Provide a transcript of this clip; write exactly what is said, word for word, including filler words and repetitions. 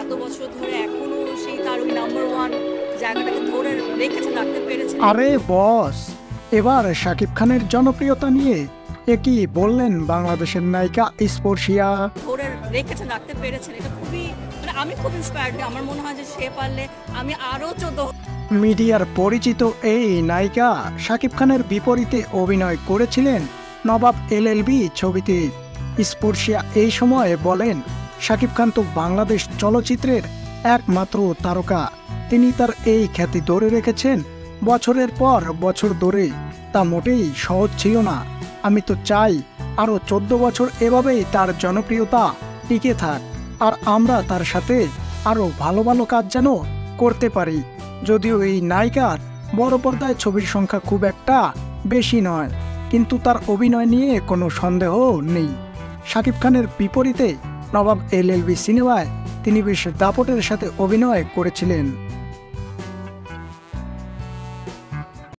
এত বছর ধরে এখনো সেই তার ওই নাম্বার ওয়ান জায়গাটাকে ধরে রেখেছেন, রাখতে পেরেছেন। আরে বস, এবার শাকিব খানের জনপ্রিয়তা নিয়ে এ কি বললেন বাংলাদেশের নায়িকা স্পর্শিয়া। ধরে রেখেছেন, রাখতে পেরেছেন, এটা খুবই মানে আমি খুব ইন্সপায়ার্ড হই। আমার মনে হয় যে সে পারলে আমি আরও চোদ্দ। মিডিয়ার পরিচিত এই নায়িকা শাকিব খানের বিপরীতে অভিনয় করেছিলেন নবাব এলএলবি ছবিতে। স্পর্শিয়া এই সময়ে বলেন, শাকিব খান তো বাংলাদেশ চলচ্চিত্রের একমাত্র তারকা। তিনি তার এই খ্যাতি ধরে রেখেছেন বছরের পর বছর ধরে। তা মোটেই সহজ ছিল না। আমি তো চাই আরও চোদ্দ বছর এভাবেই তার জনপ্রিয়তা টিকে থাক, আর আমরা তার সাথে আরও ভালো ভালো কাজ যেন করতে পারি। যদিও এই নায়িকার বড় পর্দায় ছবির সংখ্যা খুব একটা বেশি নয়, কিন্তু তার অভিনয় নিয়ে কোনো সন্দেহ নেই। শাকিব খানের বিপরীতে নবাব এলএলবি সিনেমায় তিনি বেশ দাপটের সাথে অভিনয় করেছিলেন।